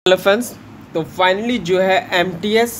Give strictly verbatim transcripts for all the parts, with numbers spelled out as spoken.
Hello friends, तो finally जो है एमटीएस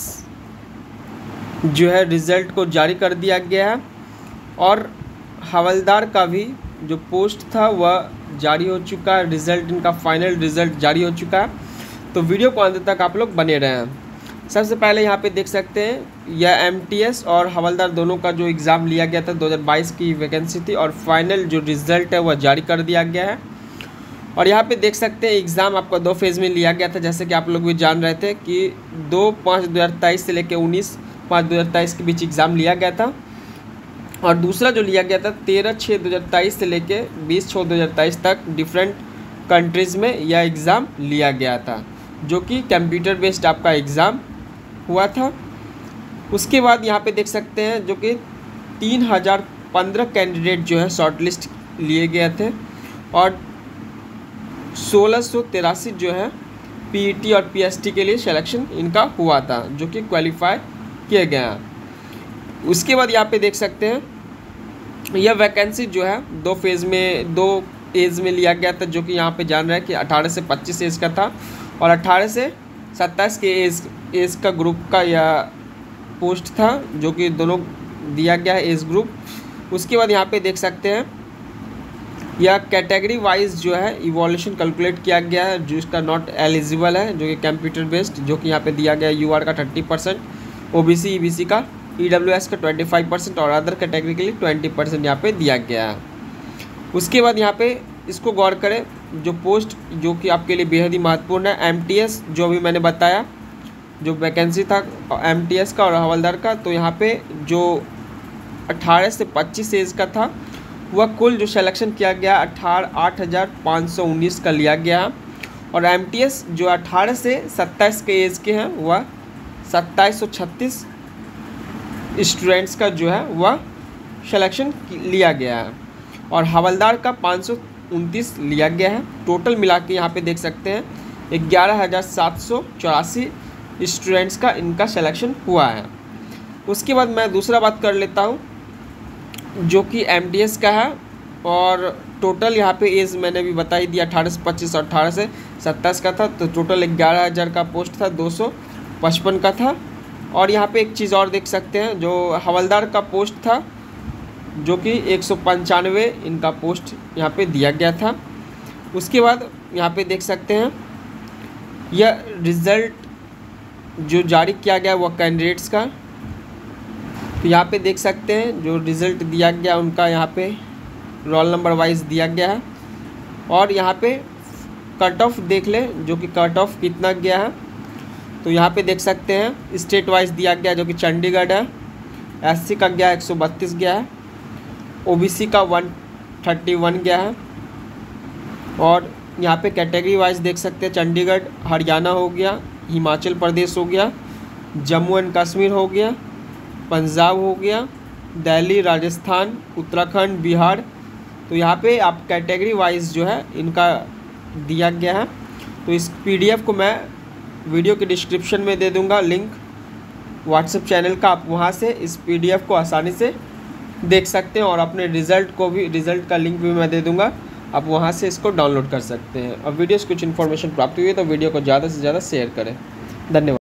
जो है रिज़ल्ट को जारी कर दिया गया है और हवलदार का भी जो पोस्ट था वह जारी हो चुका है। रिज़ल्ट इनका फाइनल रिज़ल्ट जारी हो चुका है, तो वीडियो को अंत तक आप लोग बने रहें। सबसे पहले यहाँ पे देख सकते हैं यह एमटीएस और हवलदार दोनों का जो एग्ज़ाम लिया गया था दो हज़ार बाईस की वैकेंसी थी और फाइनल जो रिज़ल्ट है वह जारी कर दिया गया है। और यहाँ पे देख सकते हैं एग्ज़ाम आपका दो फेज़ में लिया गया था, जैसे कि आप लोग भी जान रहे थे कि दो पाँच दो हज़ार तेईस से लेकर उन्नीस पाँच दो हज़ार तेईस के बीच एग्ज़ाम लिया गया था और दूसरा जो लिया गया था तेरह छः दो हज़ार तेईस से लेकर बीस छः दो हज़ार तेईस तक डिफरेंट कंट्रीज़ में यह एग्ज़ाम लिया गया था, जो कि कंप्यूटर बेस्ड आपका एग्ज़ाम हुआ था। उसके बाद यहाँ पे देख सकते हैं जो कि तीन हज़ार पंद्रह कैंडिडेट जो है शॉर्ट लिस्ट लिए गए थे और सोलह सौ तिरासी जो है पीईटी और पीएसटी के लिए सिलेक्शन इनका हुआ था, जो कि क्वालिफाई किए गए हैं। उसके बाद यहाँ पे देख सकते हैं यह वैकेंसी जो है दो फेज़ में दो एज में लिया गया था, जो कि यहाँ पे जान रहे हैं कि अठारह से पच्चीस एज का था और अठारह से सत्ताईस के एज एज का ग्रुप का यह पोस्ट था, जो कि दोनों दिया गया है एज ग्रुप। उसके बाद यहाँ पे देख सकते हैं यह कैटेगरी वाइज जो है इवोल्यूशन कैलकुलेट किया गया है, जो इसका नॉट एलिजिबल है, जो कि कंप्यूटर बेस्ड, जो कि यहाँ पे दिया गया है यूआर का थर्टी परसेंट, ओबीसी ईबीसी का, ईडब्ल्यूएस का ट्वेंटी फाइव परसेंट और अदर कैटेगरी के लिए ट्वेंटी परसेंट यहाँ पे दिया गया है। उसके बाद यहाँ पे इसको गौर करें जो पोस्ट जो कि आपके लिए बेहद ही महत्वपूर्ण है, एमटीएस जो अभी मैंने बताया जो वैकेंसी था एमटीएस का और हवलदार का, तो यहाँ पे जो अठारह से पच्चीस एज का था वह कुल जो सिलेक्शन किया गया अठारह आठ हज़ार पाँच सौ उन्नीस का लिया गया और एमटीएस जो अठारह से सत्ताईस के एज के हैं वह सत्ताईस सौ छत्तीस स्टूडेंट्स का जो है वह सिलेक्शन लिया गया है और हवलदार का पाँच सौ उनतीस लिया गया है। टोटल मिला के यहाँ पे देख सकते हैं ग्यारह हज़ार सात सौ चौरासी स्टूडेंट्स का इनका सिलेक्शन हुआ है। उसके बाद मैं दूसरा बात कर लेता हूँ जो कि एमटीएस का है और टोटल यहाँ पे एज मैंने भी बता ही दिया अठारह से पच्चीस और अठारह से सत्ताईस का था, तो टोटल ग्यारह हज़ार का पोस्ट था, दो सौ पचपन का था। और यहाँ पे एक चीज़ और देख सकते हैं जो हवलदार का पोस्ट था जो कि एक सौ पंचानवे इनका पोस्ट यहाँ पे दिया गया था। उसके बाद यहाँ पे देख सकते हैं यह रिज़ल्ट जो जारी किया गया वह कैंडिडेट्स का, तो यहाँ पे देख सकते हैं जो रिज़ल्ट दिया गया उनका यहाँ पे रोल नंबर वाइज दिया गया है और यहाँ पे कट ऑफ देख लें जो कि कट ऑफ कितना गया है, तो यहाँ पे देख सकते हैं स्टेट वाइज दिया गया जो कि चंडीगढ़ है, एससी का गया एक सौ बत्तीस गया है, ओबीसी का एक सौ इकतीस गया है और यहाँ पे कैटेगरी वाइज देख सकते हैं चंडीगढ़ हरियाणा हो गया, हिमाचल प्रदेश हो गया, जम्मू एंड कश्मीर हो गया, पंजाब हो गया, दिल्ली, राजस्थान, उत्तराखंड, बिहार, तो यहाँ पे आप कैटेगरी वाइज जो है इनका दिया गया है। तो इस पीडीएफ को मैं वीडियो के डिस्क्रिप्शन में दे दूँगा लिंक व्हाट्सएप चैनल का, आप वहाँ से इस पीडीएफ को आसानी से देख सकते हैं और अपने रिज़ल्ट को भी रिज़ल्ट का लिंक भी मैं दे दूँगा, आप वहाँ से इसको डाउनलोड कर सकते हैं। और वीडियो से कुछ इन्फॉर्मेशन प्राप्त हुई है तो वीडियो को ज़्यादा से ज़्यादा शेयर करें। धन्यवाद।